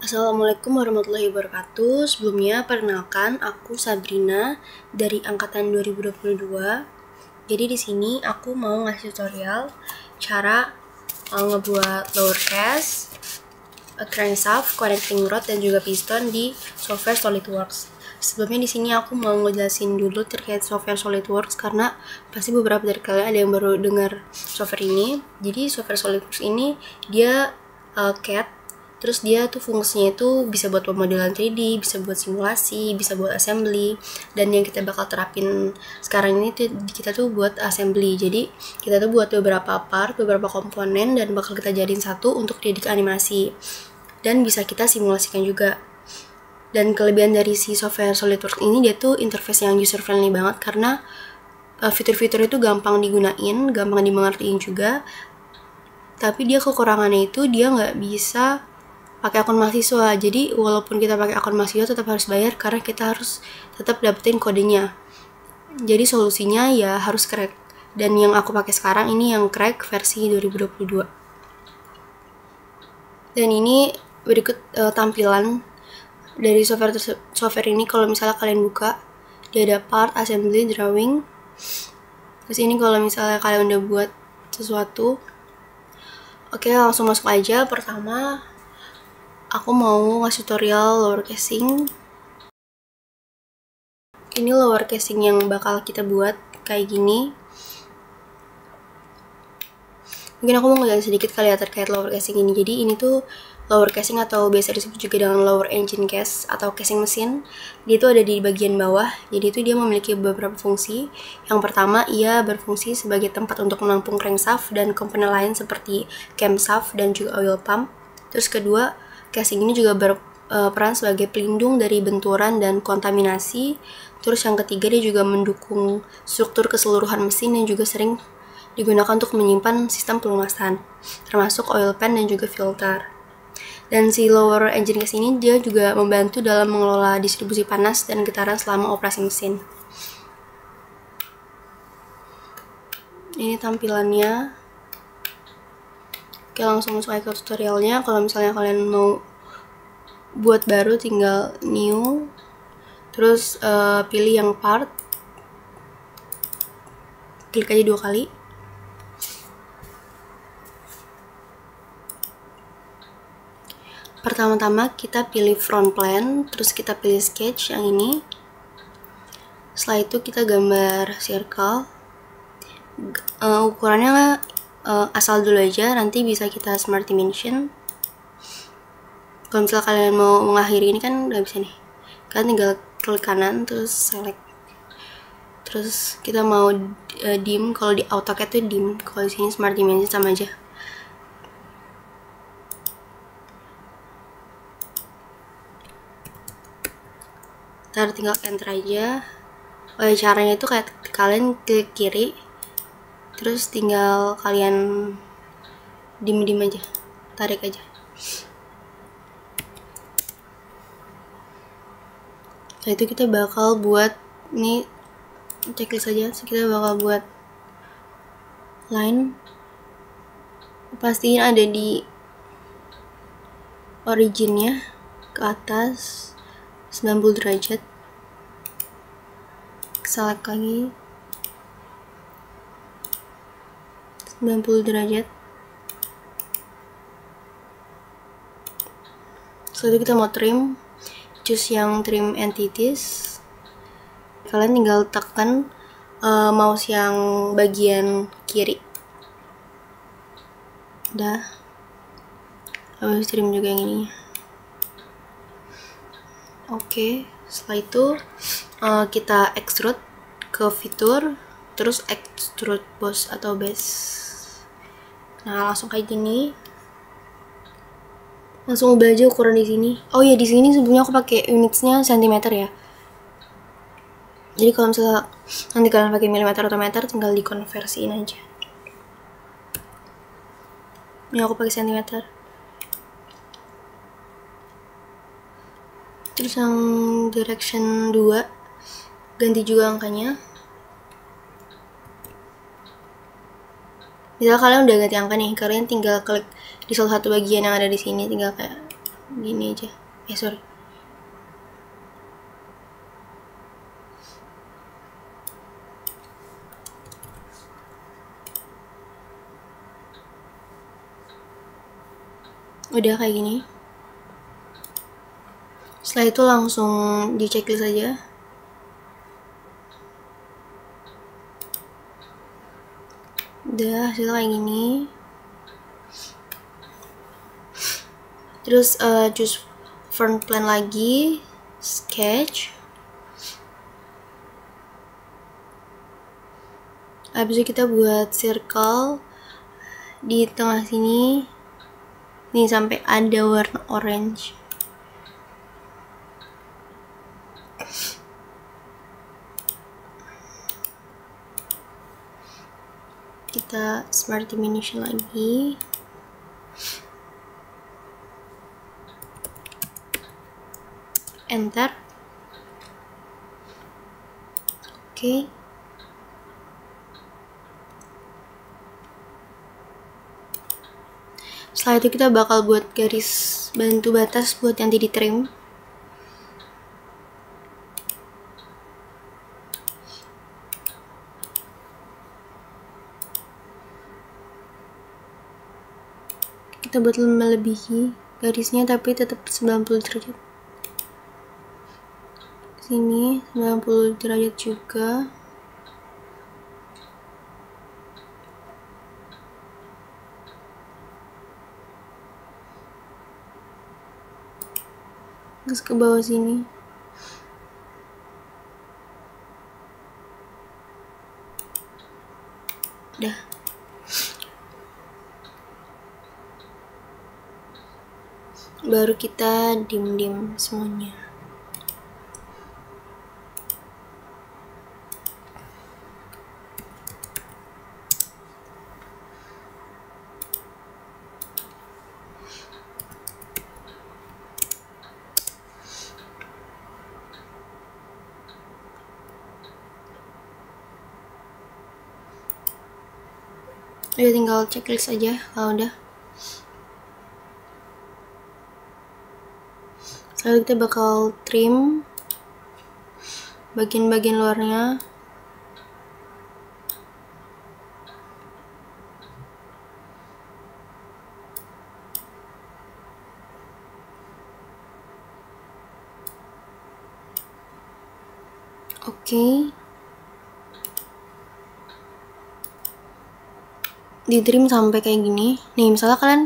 Assalamualaikum warahmatullahi wabarakatuh. Sebelumnya, perkenalkan aku Sabrina dari angkatan 2022. Jadi di sini aku mau ngasih tutorial cara ngebuat lowercase, crankshaft, connecting rod dan juga piston di software SolidWorks. Sebelumnya di sini aku mau ngejelasin dulu terkait software SolidWorks karena pasti beberapa dari kalian ada yang baru dengar software ini. Jadi software SolidWorks ini dia CAD. Terus dia tuh fungsinya itu bisa buat pemodelan 3D, bisa buat simulasi, bisa buat assembly. Dan yang kita bakal terapin sekarang ini tuh kita tuh buat assembly. Jadi kita tuh buat beberapa part, beberapa komponen dan bakal kita jadiin satu untuk diedit animasi. Dan bisa kita simulasikan juga. Dan kelebihan dari si software SolidWorks ini dia tuh interface yang user friendly banget karena fitur-fitur itu gampang digunain, gampang dimengertiin juga. Tapi dia kekurangannya itu dia nggak bisa pakai akun mahasiswa. Jadi walaupun kita pakai akun mahasiswa tetap harus bayar karena kita harus tetap dapetin kodenya. Jadi solusinya ya harus crack. Dan yang aku pakai sekarang ini yang crack versi 2022. Dan ini berikut tampilan dari software ini. Kalau misalnya kalian buka, dia ada part, assembly, drawing. Terus ini kalau misalnya kalian udah buat sesuatu, oke, langsung masuk aja. Pertama, aku mau ngasih tutorial lower casing. Ini lower casing yang bakal kita buat kayak gini. Mungkin aku mau ngejelasin sedikit kali ya terkait lower casing ini. Jadi ini tuh lower casing atau biasa disebut juga dengan lower engine case atau casing mesin. Dia tuh ada di bagian bawah. Jadi itu dia memiliki beberapa fungsi. Yang pertama, ia berfungsi sebagai tempat untuk menampung crankshaft dan komponen lain seperti camshaft dan juga oil pump. Terus kedua, casing ini juga berperan sebagai pelindung dari benturan dan kontaminasi. Terus yang ketiga, dia juga mendukung struktur keseluruhan mesin yang juga sering digunakan untuk menyimpan sistem pelumasan, termasuk oil pan dan juga filter. Dan si lower engine case ini dia juga membantu dalam mengelola distribusi panas dan getaran selama operasi mesin. Ini tampilannya. Oke, langsung masuk ke tutorialnya. Kalau misalnya kalian mau buat baru tinggal new, terus pilih yang part, klik aja 2 kali. Pertama-tama kita pilih front plan, terus kita pilih sketch yang ini. Setelah itu kita gambar circle. Ukurannya asal dulu aja, nanti bisa kita smart dimension. Kalau misalnya kalian mau mengakhiri ini kan nggak bisa nih, kalian tinggal klik kanan terus select. Terus kita mau dim, kalau di AutoCAD tuh dim, kalau di sini smart dimension sama aja. Ntar tinggal enter aja. Caranya itu kayak kalian klik kiri, terus tinggal kalian dim aja, tarik aja. Setelah itu kita bakal buat ini checklist aja. Kita bakal buat line, pastiin ada di originnya ke atas 90 derajat. Select lagi 90 derajat. Setelah itu kita mau trim, choose yang trim entities. Kalian tinggal tekan mouse yang bagian kiri. Udah. Habis trim juga yang ini. Oke, setelah itu kita extrude ke fitur, terus extrude boss atau base. Nah, langsung kayak gini. Langsung ubah aja ukuran di sini. Oh ya, di sini sebelumnya aku pakai unitsnya cm ya. Jadi kalau misalnya nanti kalian pakai milimeter atau meter, tinggal dikonversiin aja. Ini aku pakai cm. Terus yang direction 2 ganti juga angkanya. Misal kalian udah ganti angka nih, kalian tinggal klik di salah satu bagian yang ada di sini, tinggal kayak gini aja. Sorry. Udah kayak gini. Setelah itu langsung di checklist aja. Udah hasil kayak gini. Terus choose front plan lagi, sketch. Habis itu kita buat circle di tengah sini. Nih sampai ada warna orange. Kita smart dimension lagi. Enter. Oke. Setelah itu kita bakal buat garis bantu batas buat nanti di trim. Kita buat melebihi garisnya tapi tetap 90 derajat. Sini 90 derajat juga. Terus ke bawah sini. Udah. Baru kita dim semuanya. Udah tinggal checklist aja kalau udah. Lalu kita bakal trim bagian-bagian luarnya. Oke. Di trim sampai kayak gini. Nih misalnya kalian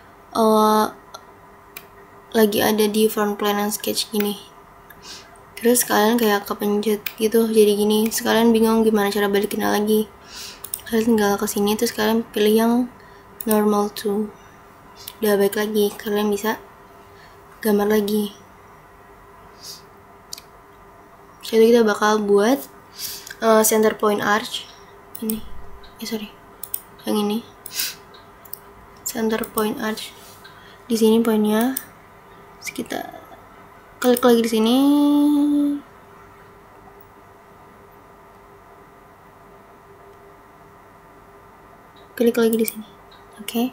lagi ada di front plan and sketch gini, terus kalian kayak kepencet gitu jadi gini, sekalian bingung gimana cara balikinnya lagi, kalian tinggal kesini terus kalian pilih yang normal to. Udah balik lagi, kalian bisa gambar lagi. Jadi kita bakal buat center point arch ini, yang ini center point arch. Di sini poinnya, kita klik lagi di sini, klik lagi di sini. Oke,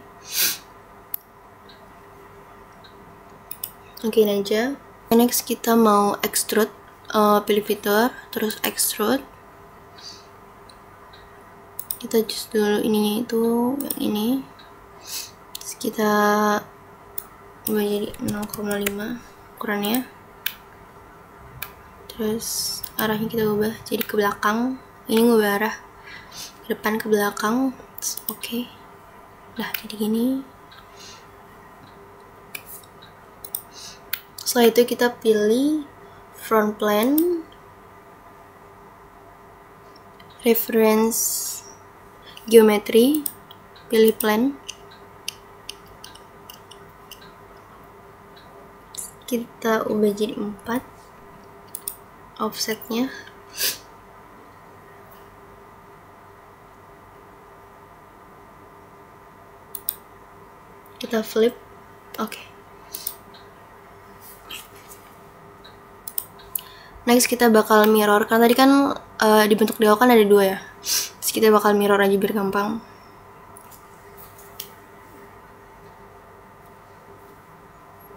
ini aja. Next kita mau extrude, pilih fitur terus extrude. Kita choose dulu ininya itu yang ini, terus kita ubah jadi 0,5 ukurannya, terus arahnya kita ubah jadi ke belakang. Ini ngubah arah ke depan ke belakang. Oke. Nah jadi gini. Setelah itu kita pilih front plan, reference geometry, pilih plan, kita ubah jadi 4 offsetnya. Kita flip. Oke. Next kita bakal mirror, karena tadi kan dibentuk di awal kan ada 2 ya, terus kita bakal mirror aja biar gampang.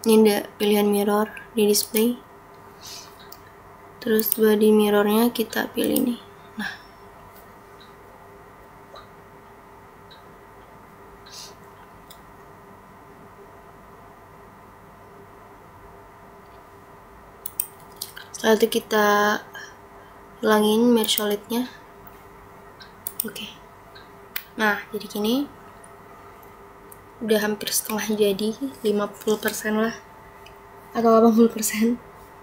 Ini ada pilihan mirror di display. Terus body mirrornya kita pilih nih. Nah, setelah itu kita hilangin mirror solidnya. Oke. Nah, jadi gini. Udah hampir setengah jadi, 50% lah atau 80%.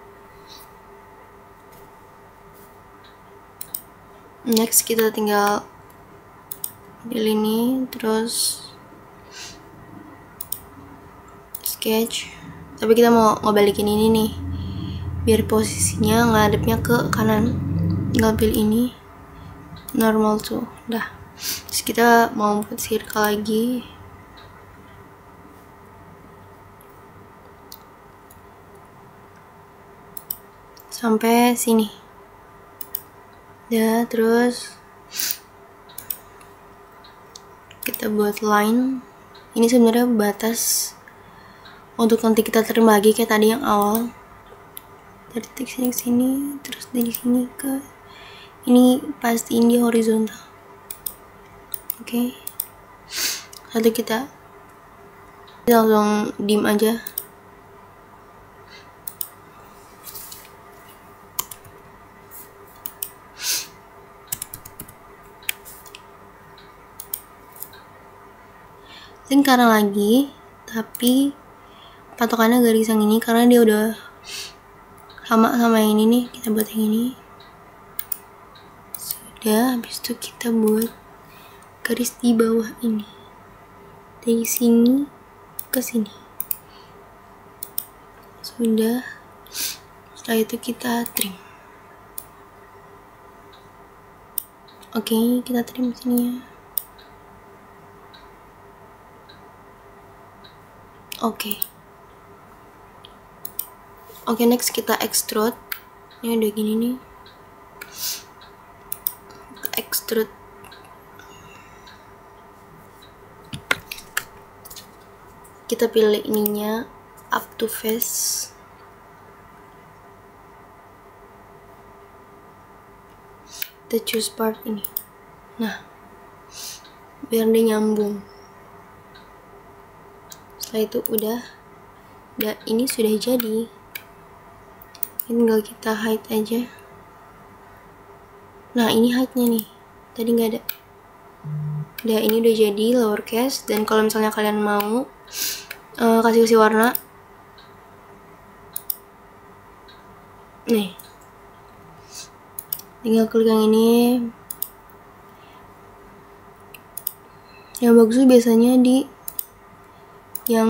Next kita tinggal pilih ini, terus sketch. Tapi kita mau ngebalikin ini nih, biar posisinya ngadepnya ke kanan. Tinggal pilih ini, normal tuh, dah. Terus kita mau buat circle lagi. Sampai sini. Ya, terus kita buat line. Ini sebenarnya batas untuk nanti kita trim lagi kayak tadi yang awal. Dari titik sini ke sini, terus dari sini ke ini, pastiin di horizontal. Oke. Lalu kita langsung dim aja. Lingkaran lagi, tapi patokannya garis yang ini karena dia udah sama yang ini nih. Kita buat yang ini. Sudah, habis itu kita buat garis di bawah ini dari sini ke sini. Sudah, setelah itu kita trim. Oke, kita trim sini ya. Oke, next kita extrude. Ini udah gini nih. Extrude. Kita pilih ininya up to face. Kita choose part ini. Nah, biar dia nyambung. Setelah itu udah ini sudah jadi. Tinggal kita hide aja. Nah, ini hide-nya nih. Tadi nggak ada. Udah, ini udah jadi lowercase. Dan kalau misalnya kalian mau kasih warna, nih, tinggal klik yang ini. Yang bagus tuh biasanya di yang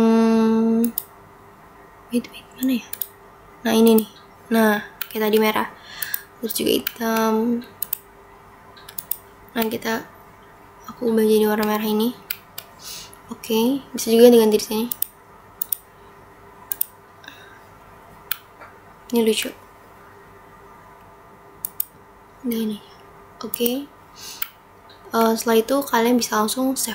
wait mana ya? Nah, ini nih. Nah, kayak tadi merah. Terus juga hitam. Nah, aku ubah jadi warna merah ini. Oke, bisa juga diganti di sini. Ini lucu. Nah, ini. Oke. Setelah itu kalian bisa langsung save.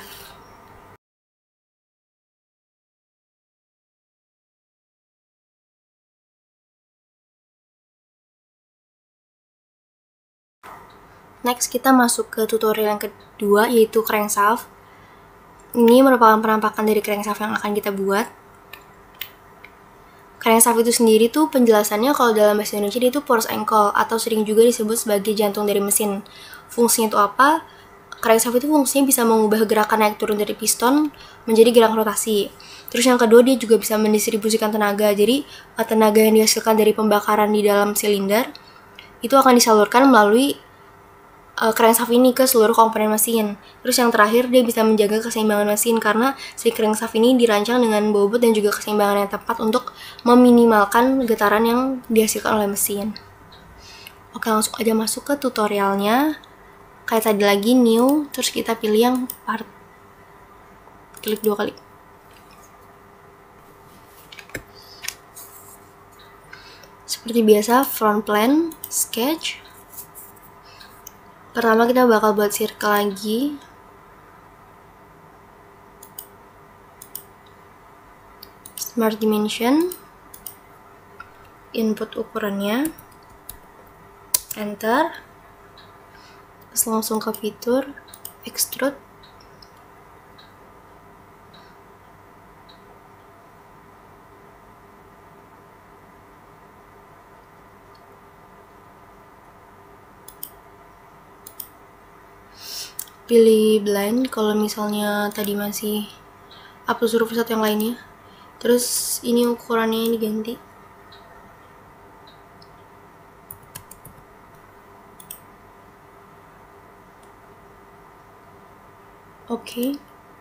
Next kita masuk ke tutorial yang kedua, yaitu crankshaft. Ini merupakan penampakan dari crankshaft yang akan kita buat. Crankshaft itu sendiri tuh penjelasannya kalau dalam bahasa Indonesia dia itu force ankle atau sering juga disebut sebagai jantung dari mesin. Fungsinya itu apa? Crankshaft itu fungsinya bisa mengubah gerakan naik turun dari piston menjadi gerakan rotasi. Terus yang kedua, dia juga bisa mendistribusikan tenaga. Jadi tenaga yang dihasilkan dari pembakaran di dalam silinder itu akan disalurkan melalui crankshaft ini ke seluruh komponen mesin. Terus yang terakhir, dia bisa menjaga keseimbangan mesin karena si crankshaft ini dirancang dengan bobot dan juga keseimbangan yang tepat untuk meminimalkan getaran yang dihasilkan oleh mesin. Oke, langsung aja masuk ke tutorialnya. Kayak tadi lagi, new, terus kita pilih yang part. Klik 2 kali. Seperti biasa, front plan, sketch. Pertama kita bakal buat circle lagi. Smart Dimension, input ukurannya, enter, terus langsung ke fitur extrude. Pilih blend kalau misalnya tadi masih upload surface atau yang lainnya. Terus ini ukurannya diganti. Oke.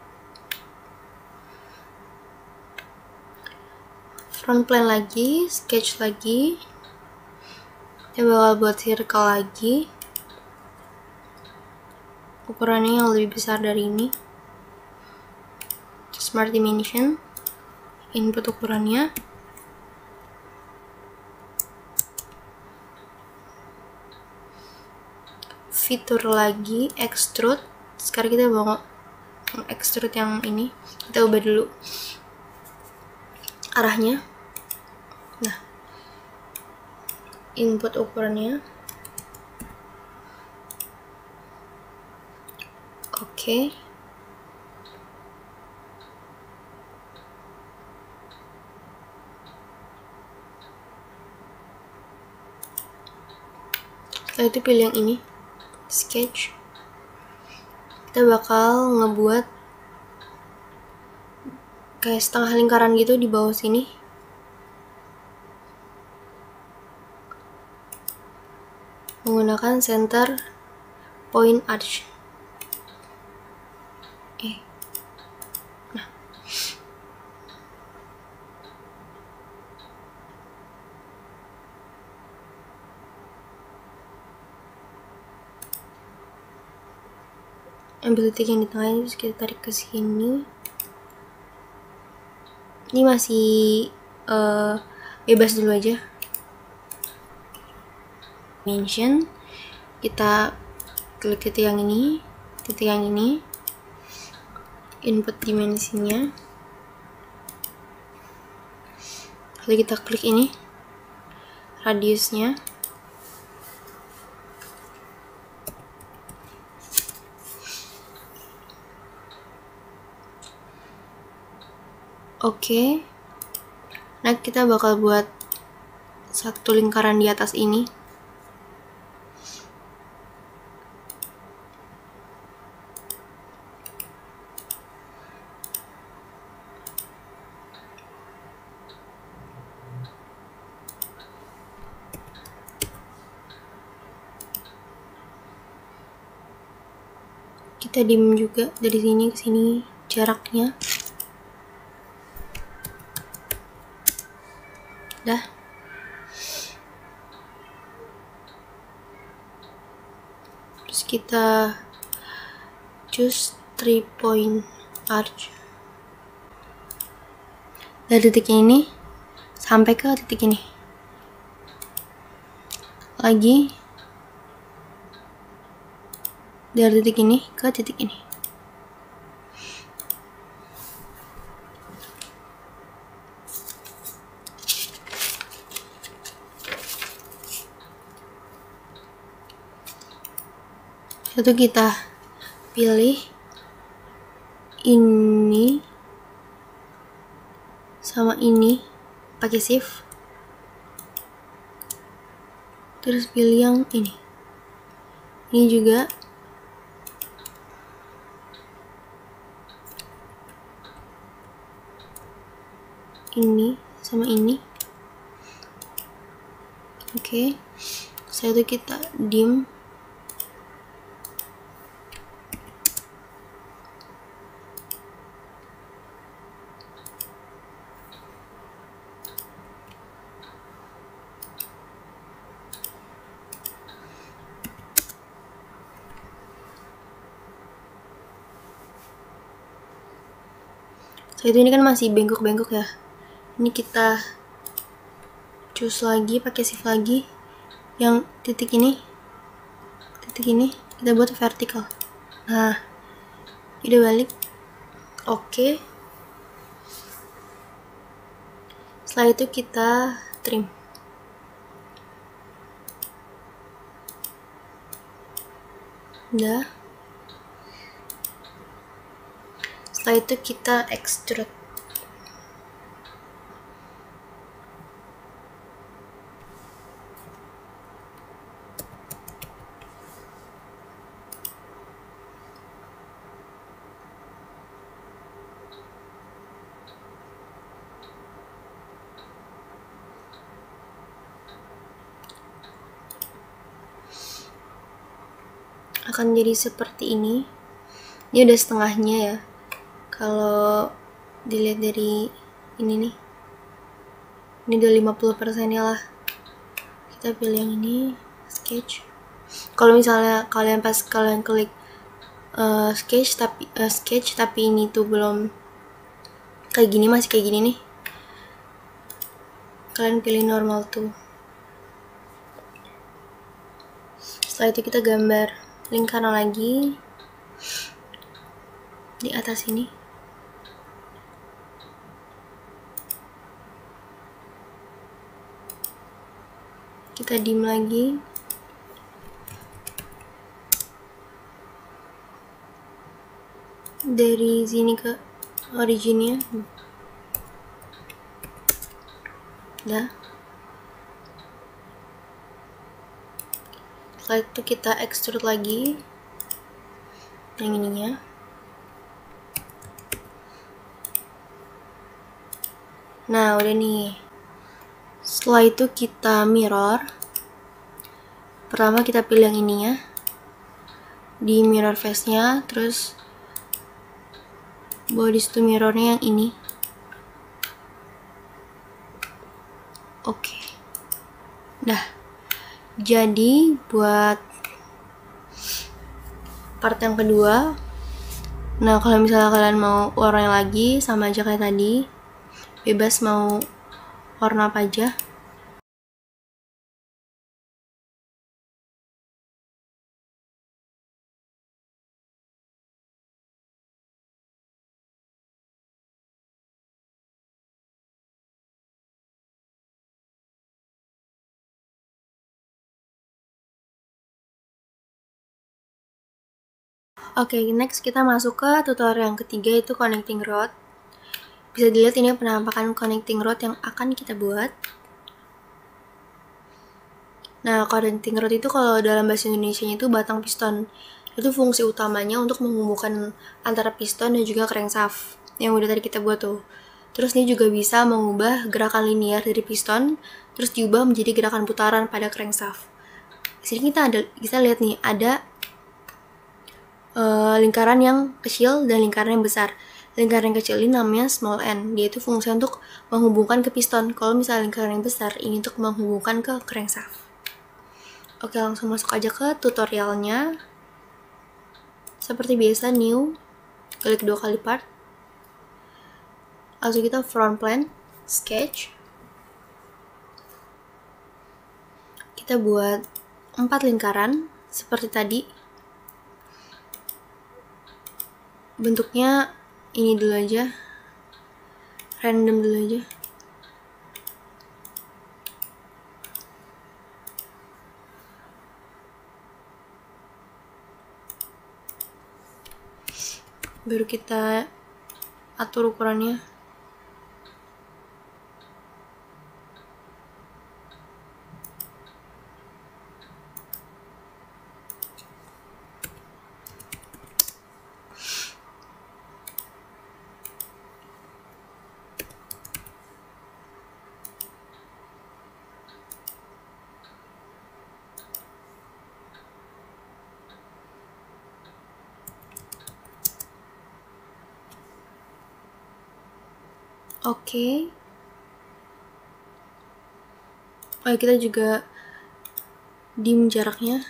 Front plane lagi, sketch lagi. Kita bakal buat circle lagi. Ukurannya yang lebih besar dari ini. Smart Dimension, input ukurannya, fitur lagi extrude. Sekarang kita mau extrude yang ini, kita ubah dulu arahnya. Nah, input ukurannya, oke. Setelah itu pilih yang ini, sketch. Kita bakal ngebuat kayak setengah lingkaran gitu di bawah sini. Menggunakan center point arch. Nah. Ambil titik yang di tengah ini, terus kita tarik ke sini. Ini masih bebas dulu aja. Dimension, kita klik titik yang ini, input dimensinya, lalu kita klik ini, radiusnya. Oke. Nah, kita bakal buat satu lingkaran di atas ini. Kita dim juga dari sini ke sini jaraknya. Dah. Terus kita choose 3 point arch. Dari titik ini sampai ke titik ini. Lagi dari titik ini ke titik ini. Itu kita pilih ini sama ini pakai shift, terus pilih yang ini juga, ini sama ini. Oke. Setelah itu kita dim. Itu ini kan masih bengkok-bengkok ya. Ini kita choose lagi, pakai shift lagi. Yang titik ini kita buat vertikal. Nah, udah balik. Oke. Setelah itu kita trim. Udah. Setelah itu kita extrude. Akan jadi seperti ini. Ini udah setengahnya ya. Kalau dilihat dari ini nih, ini udah 50% ya lah. Kita pilih yang ini, sketch. Kalau misalnya kalian pas kalian klik sketch tapi ini tuh belum kayak gini, masih kayak gini nih, kalian pilih normal tuh. Setelah itu kita gambar lingkaran lagi di atas ini. Kita dim lagi. Dari sini ke originnya. Udah. Setelah itu kita extrude lagi yang ininya. Nah, udah nih. Setelah itu kita mirror. Pertama kita pilih yang ininya. Di mirror face-nya, terus bodies to mirrornya yang ini. Oke. Dah. Jadi buat part yang kedua, nah kalau misalnya kalian mau warnanya lagi sama aja kayak tadi, bebas mau warna apa aja. Oke, next kita masuk ke tutorial yang ketiga, itu connecting rod. Bisa dilihat ini penampakan connecting rod yang akan kita buat. Nah, connecting rod itu kalau dalam bahasa Indonesianya itu batang piston. Itu fungsi utamanya untuk menghubungkan antara piston dan juga crankshaft yang udah tadi kita buat tuh. Terus ini juga bisa mengubah gerakan linear dari piston, terus diubah menjadi gerakan putaran pada crankshaft. Di sini kita lihat nih, ada lingkaran yang kecil dan lingkaran yang besar. Lingkaran yang kecil ini namanya small n, dia itu fungsi untuk menghubungkan ke piston. Kalau misalnya lingkaran yang besar ini untuk menghubungkan ke crankshaft. Oke, langsung masuk aja ke tutorialnya. Seperti biasa, new, klik 2 kali part. Langsung kita front plane, sketch. Kita buat 4 lingkaran seperti tadi. Bentuknya ini dulu aja, random dulu aja. Baru kita atur ukurannya. Oke. Oh, kita juga dim jaraknya.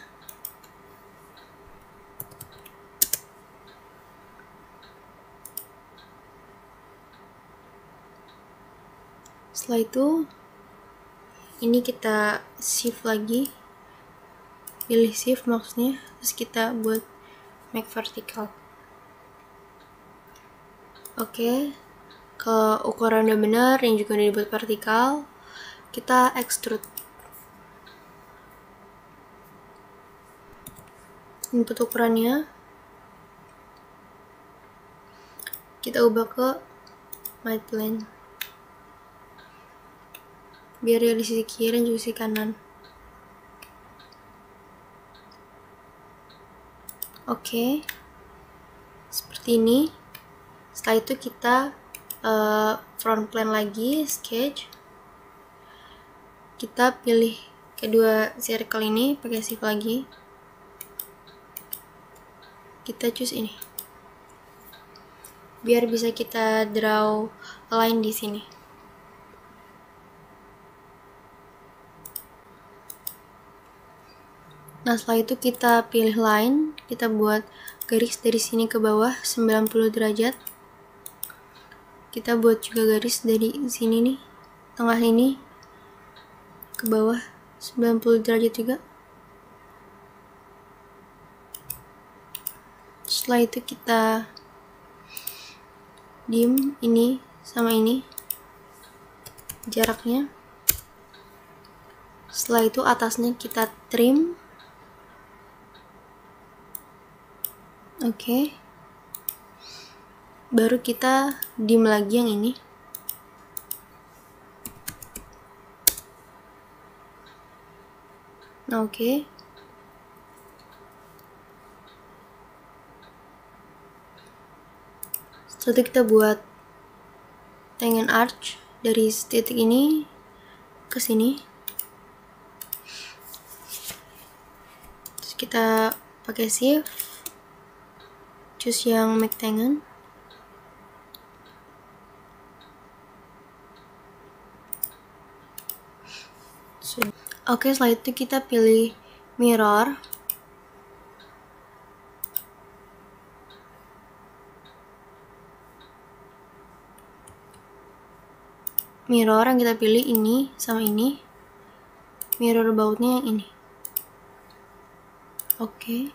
Setelah itu, ini kita shift lagi. Pilih shift maksudnya, terus kita buat make vertical. Oke. ke ukuran udah benar, yang juga udah dibuat vertikal, kita extrude. Input ukurannya kita ubah ke light plane biar ya di sisi kiri dan juga sisi kanan. Oke, seperti ini. Setelah itu kita front plane lagi, sketch. Kita pilih kedua circle ini, pakai shift lagi. Kita choose ini, biar bisa kita draw line di sini. Nah, setelah itu kita pilih line, kita buat garis dari sini ke bawah 90 derajat. Kita buat juga garis dari sini nih, tengah ini ke bawah 90 derajat juga. Setelah itu kita dim ini sama ini jaraknya. Setelah itu atasnya kita trim. Oke. Baru kita dim lagi yang ini. Nah, oke. Setelah itu kita buat tangent arch dari titik ini ke sini. Terus kita pakai shift, choose yang make tangent. Oke, setelah itu kita pilih mirror. Mirror yang kita pilih ini sama ini. Mirror bautnya yang ini. Oke.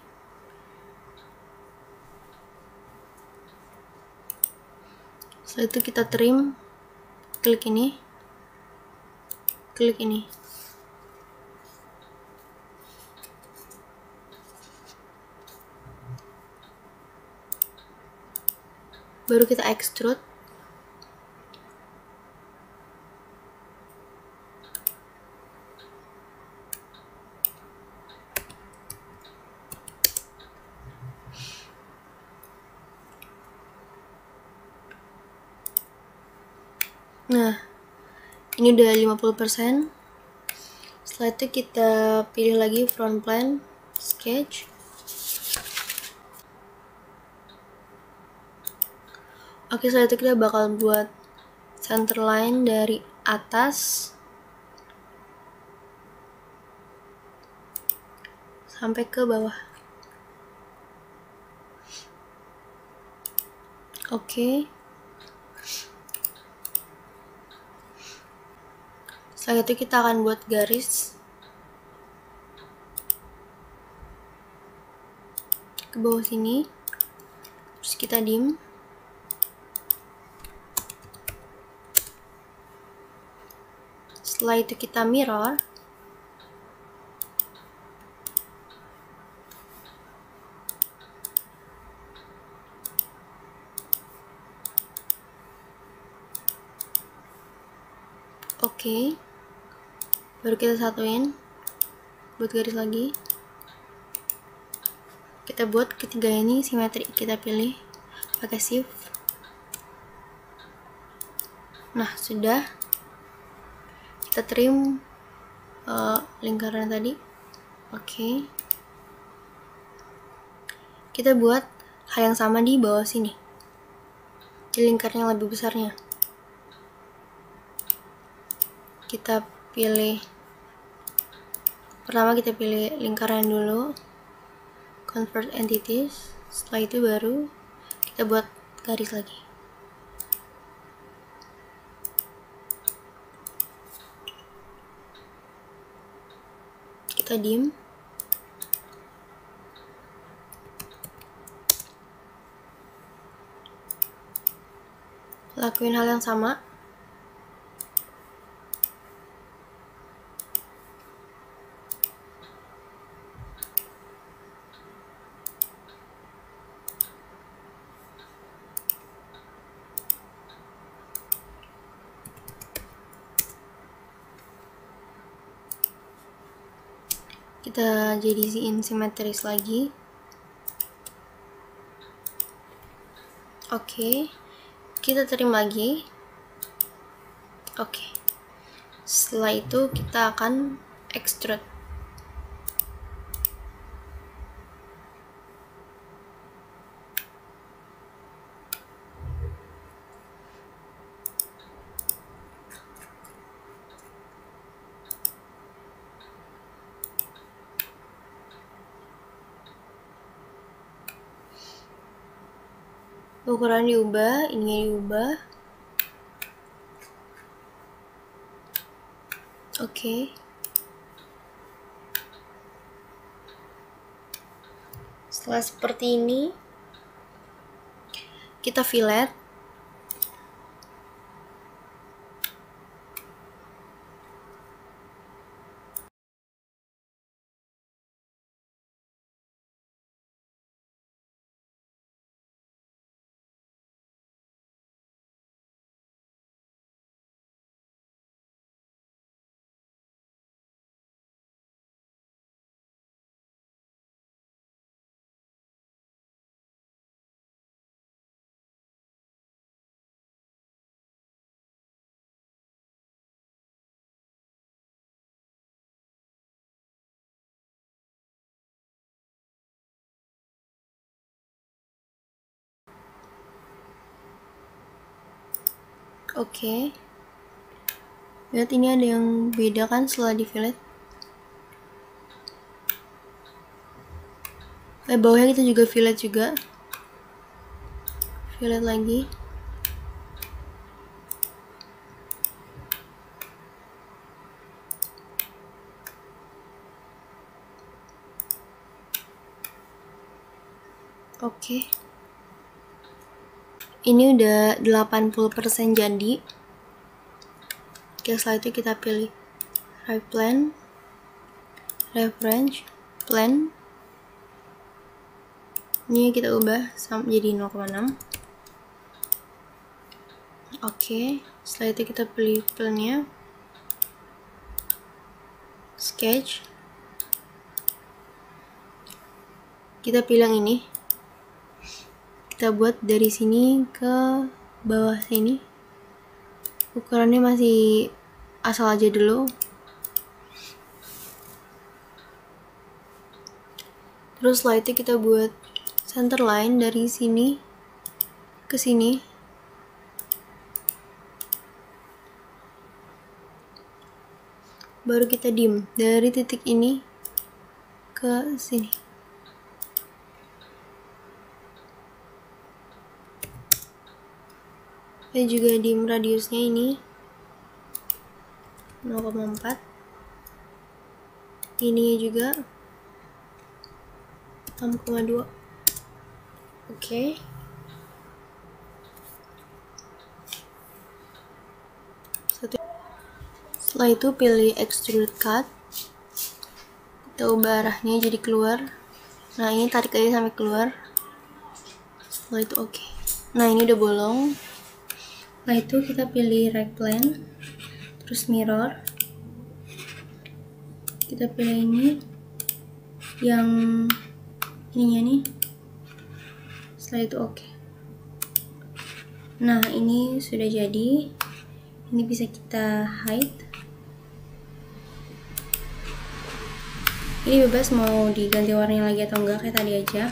Setelah itu kita trim, klik ini, klik ini. Baru kita extrude. Nah, ini udah 50%. Setelah itu kita pilih lagi front plane, sketch. Oke, setelah itu kita bakal buat center line dari atas sampai ke bawah. Oke. Setelah itu kita akan buat garis ke bawah sini. Terus kita dim. Setelah itu kita mirror. Oke. Baru kita satuin, buat garis lagi. Kita buat ketiga ini simetri, kita pilih pakai shift. Nah, sudah. Kita trim lingkaran tadi. Oke. Kita buat hal yang sama di bawah sini, di lingkaran yang lebih besarnya. Kita pilih, pertama kita pilih lingkaran dulu, convert entities. Setelah itu baru kita buat garis lagi. Kita dim. lakuin hal yang sama. Kita jadiin simetris lagi. Oke, kita trim lagi. Oke, setelah itu kita akan extrude. Ukuran diubah, ininya diubah. Oke. Setelah seperti ini, kita fillet. Oke. Lihat ini ada yang beda kan setelah di fillet. Bawahnya kita juga fillet juga. Fillet lagi. Oke. Ini udah 80% jadi. Oke, setelah itu kita pilih right plane, reference, plane. Ini kita ubah jadi 0,6. Oke, setelah itu kita pilih plane-nya, sketch. Kita pilih yang ini. Kita buat dari sini ke bawah sini. Ukurannya masih asal aja dulu. Terus setelah itu kita buat center line dari sini ke sini. Baru kita dim dari titik ini ke sini. Kita juga dim radiusnya ini 0,4. Ini juga 6,2. Oke. Setelah itu pilih extrude cut. Kita ubah arahnya jadi keluar. Nah, ini tarik aja sampai keluar. Setelah itu oke. Nah, ini udah bolong. Setelah itu kita pilih right plane, terus mirror. Kita pilih ini yang ininya nih. Setelah itu oke. Nah, ini sudah jadi. Ini bisa kita hide. Ini bebas mau diganti warnanya lagi atau enggak, kayak tadi aja.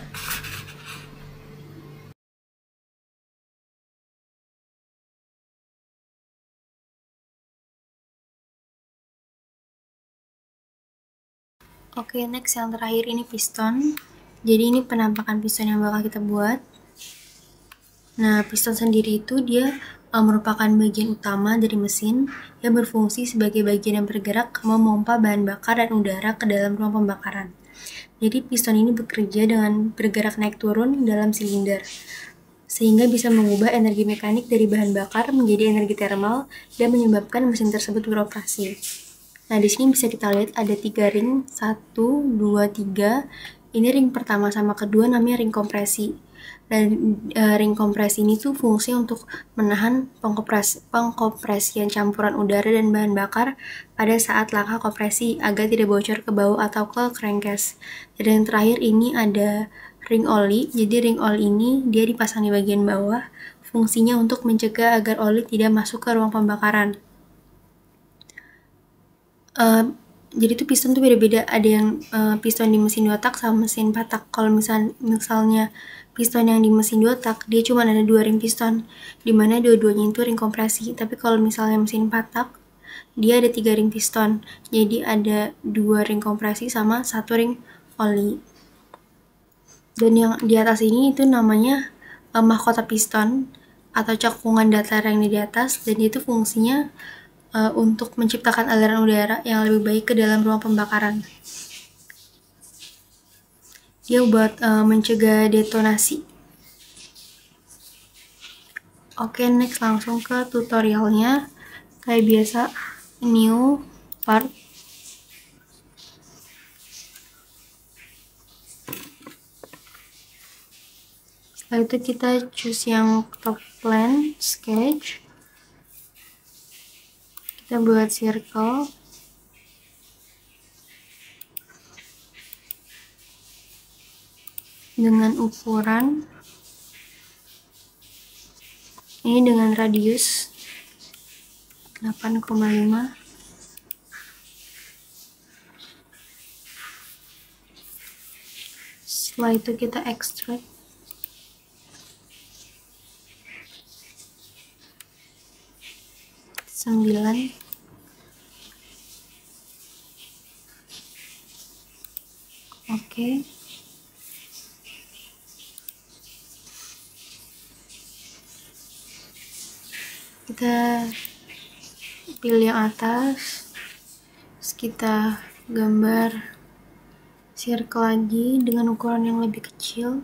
Oke, next yang terakhir ini piston. Jadi ini penampakan piston yang bakal kita buat. Nah, piston sendiri itu dia merupakan bagian utama dari mesin yang berfungsi sebagai bagian yang bergerak memompa bahan bakar dan udara ke dalam ruang pembakaran. Jadi piston ini bekerja dengan bergerak naik turun dalam silinder. sehingga bisa mengubah energi mekanik dari bahan bakar menjadi energi termal dan menyebabkan mesin tersebut beroperasi. Nah, di sini bisa kita lihat ada 3 ring, 1, 2, 3. Ini ring pertama sama kedua namanya ring kompresi. Dan ring kompresi ini tuh fungsinya untuk menahan pengkompresian campuran udara dan bahan bakar pada saat langkah kompresi agar tidak bocor ke bawah atau ke crankcase. Dan yang terakhir ini ada ring oli. Jadi ring oli ini dia dipasang di bagian bawah. Fungsinya untuk mencegah agar oli tidak masuk ke ruang pembakaran. Jadi tuh piston tuh beda-beda. Ada yang piston di mesin 2 tak sama mesin 4 tak. Kalau misalnya piston yang di mesin 2 tak, dia cuma ada 2 ring piston, dimana dua-duanya itu ring kompresi. Tapi kalau misalnya mesin 4 tak, dia ada 3 ring piston. Jadi ada 2 ring kompresi sama 1 ring oli. Dan yang di atas ini itu namanya mahkota piston atau cekungan datar yang di atas, dan itu fungsinya untuk menciptakan aliran udara yang lebih baik ke dalam ruang pembakaran. Dia buat mencegah detonasi. Oke, next langsung ke tutorialnya. Kayak biasa, new part. Setelah itu kita choose yang top plan, sketch. Kita buat circle. Dengan ukuran. Ini dengan radius 8,5. Setelah itu kita extract. Oke. Kita pilih yang atas, terus kita gambar circle lagi dengan ukuran yang lebih kecil.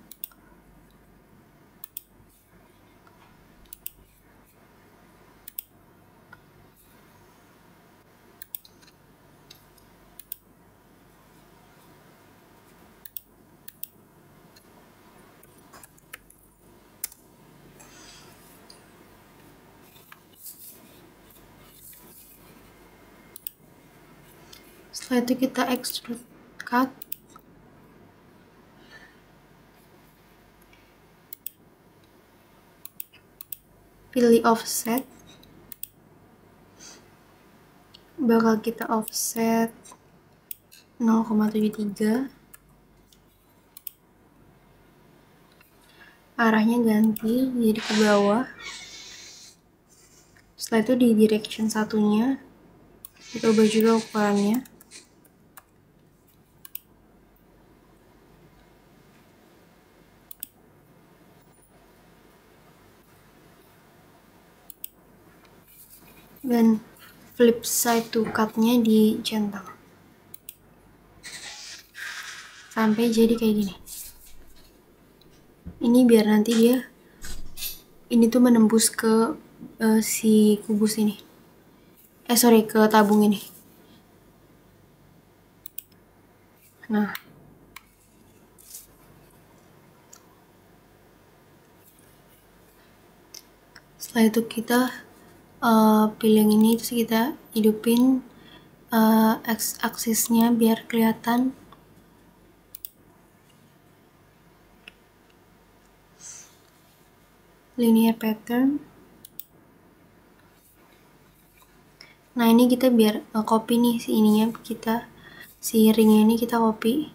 Setelah itu kita extrude cut. Pilih offset. Bakal kita offset 0,73. Arahnya ganti jadi ke bawah. Setelah itu di direction satunya kita ubah juga ukurannya. Dan flip side to cut-nya dicentang sampai jadi kayak gini. Ini biar nanti dia ini tuh menembus ke si kubus ini. Ke tabung ini. Nah, setelah itu kita pilih yang ini, terus kita hidupin x-aksisnya biar kelihatan. Linear pattern. Nah, ini kita biar copy nih si ininya, si ringnya ini kita copy.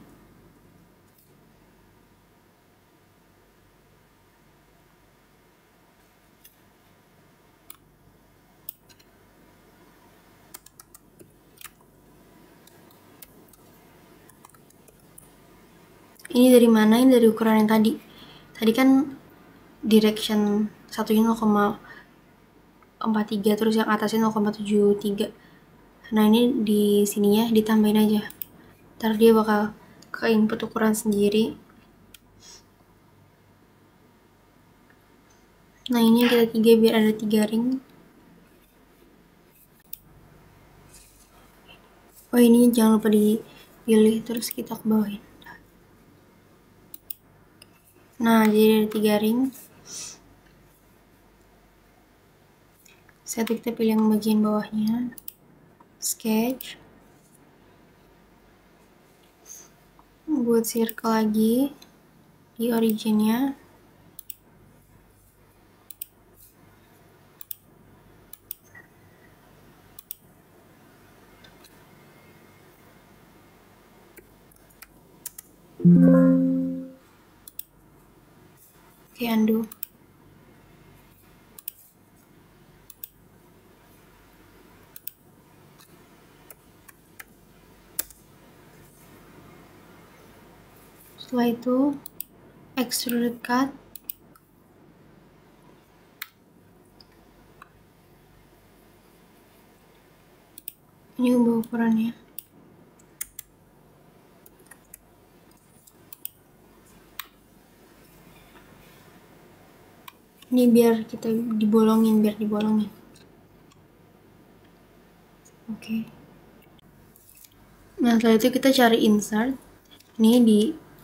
Ini dari mana? Ini dari ukuran yang tadi. Tadi kan direction satunya 0,43, terus yang atasnya 0,73. Nah, ini di sininya ditambahin aja. Ntar dia bakal ke input ukuran sendiri. Nah ini kita 3 biar ada 3 ring. Oh ini jangan lupa dipilih, terus kita ke bawahin. Nah jadi ada 3 ring. Setelah kita pilih yang bagian bawahnya, sketch, buat circle lagi di originnya. Oke, undo. Setelah itu extrude cut. Ini ubah ukurannya. Ini biar kita dibolongin, Oke. Nah setelah itu kita cari insert. Ini di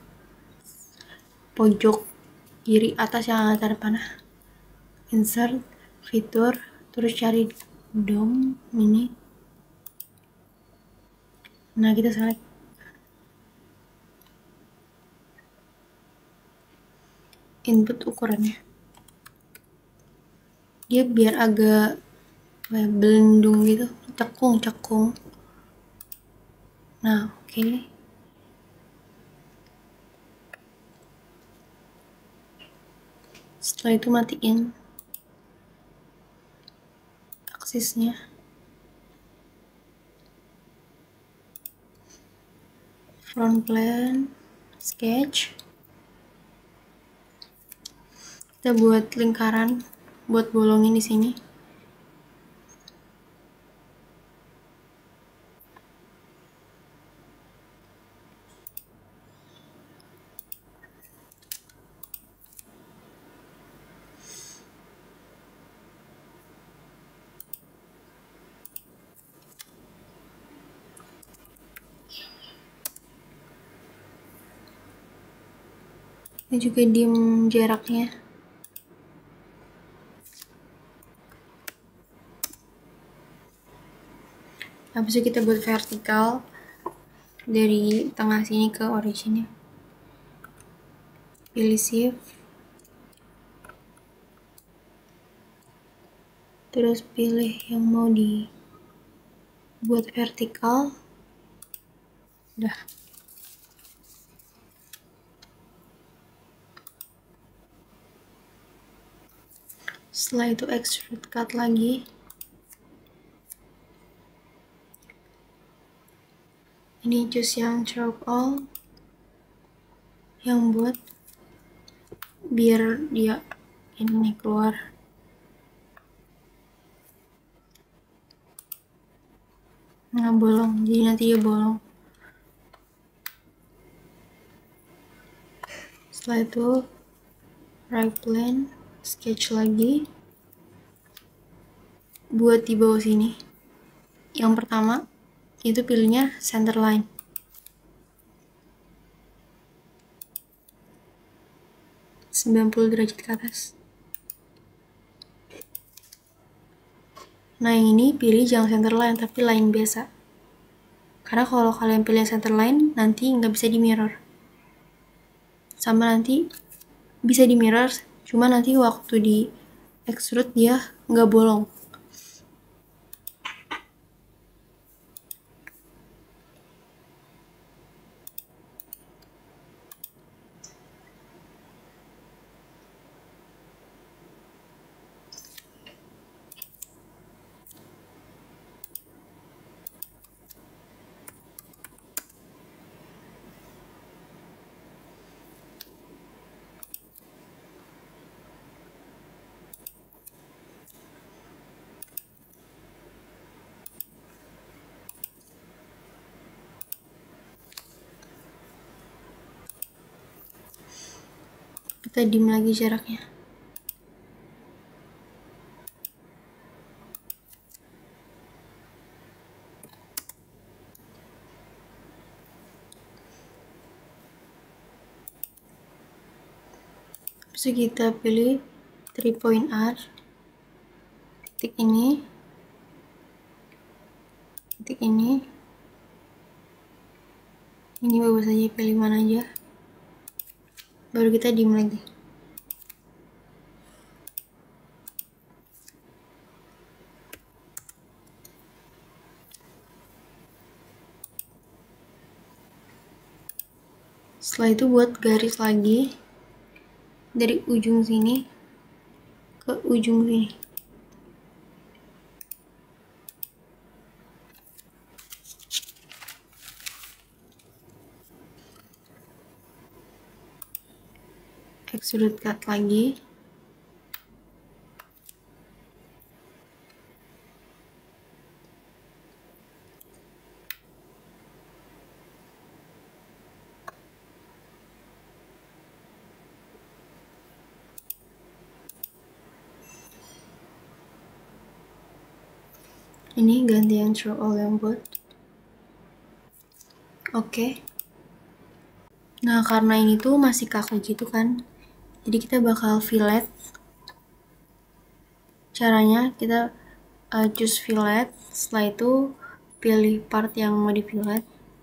pojok kiri atas yang ada panah. Insert, fitur, terus cari DOM ini. Nah kita select. Input ukurannya. Dia biar agak belendung gitu, cekung. Nah oke. Setelah itu matiin aksisnya. Front plane, sketch. Kita buat lingkaran buat bolongin di sini. Ini juga dim jaraknya. Habis itu kita buat vertikal dari tengah sini ke originnya. Pilih shift, terus pilih yang mau dibuat vertikal. Udah. Setelah itu extrude cut lagi. Ini choose yang crop all, yang buat biar dia ini keluar. Nggak bolong, jadi nanti dia bolong. Setelah itu right plane, sketch lagi buat di bawah sini. Yang pertama itu pilihnya center line. (90 derajat ke atas. Nah yang ini pilih jangan center line tapi line biasa. Karena kalau kalian pilih center line nanti nggak bisa di mirror. Sama nanti bisa di mirror, cuma nanti waktu di extrude dia nggak bolong. Kita dim lagi jaraknya. Bisa kita pilih 3 point arc, titik ini, ini bagus saja, pilih mana aja, baru kita diem lagi. Setelah itu buat garis lagi dari ujung sini ke ujung sini. Extrude cut lagi. Ini ganti yang through all yang buat. Oke. Nah, karena ini tuh masih kaku gitu kan, jadi kita bakal fillet. Caranya kita choose fillet, setelah itu pilih part yang mau di fillet.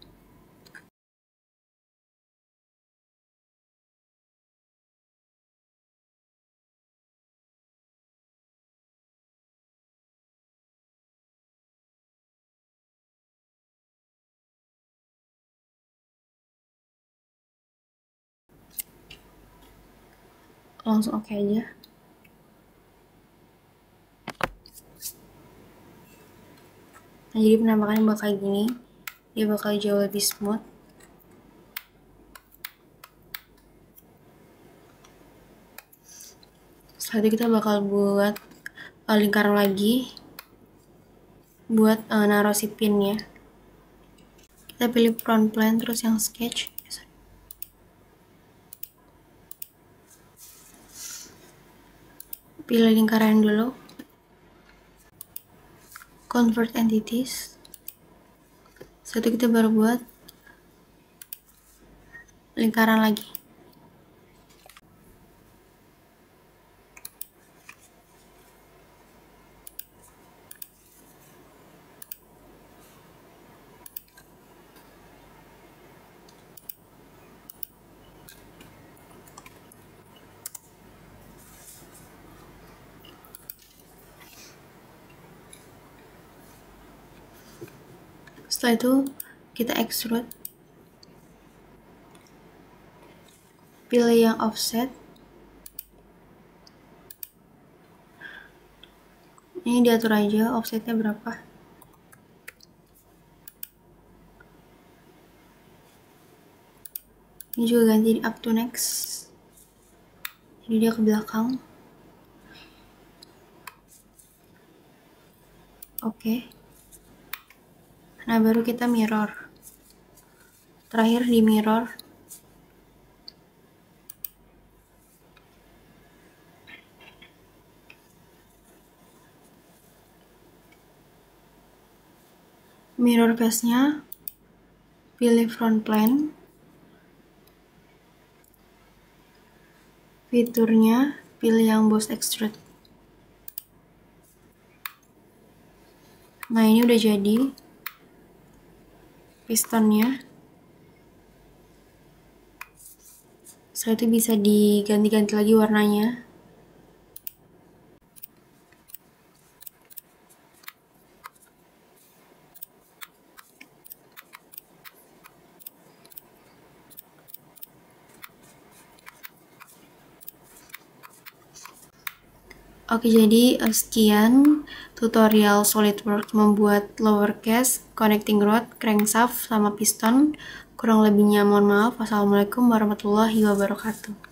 Langsung oke aja. Nah, jadi penampakannya bakal gini, dia bakal jauh lebih smooth. Setelah itu kita bakal buat lingkaran lagi buat naruh si pinnya. Kita pilih front plane terus yang sketch. Pilih lingkaran dulu. Convert entities. Setelah itu kita baru buat lingkaran lagi. Setelah itu kita extrude, pilih yang offset, ini diatur aja offsetnya berapa. Ini juga ganti di up to next, jadi dia ke belakang. Oke. Nah, baru kita mirror. Terakhir di mirror. Mirror face-nya, pilih front plane. Fiturnya, pilih yang boss extrude. Nah, ini udah jadi pistonnya. Setelah itu bisa diganti-ganti lagi warnanya. Oke, jadi sekian tutorial SolidWorks membuat lower case, connecting rod, crankshaft, sama piston. Kurang lebihnya mohon maaf. Wassalamualaikum warahmatullahi wabarakatuh.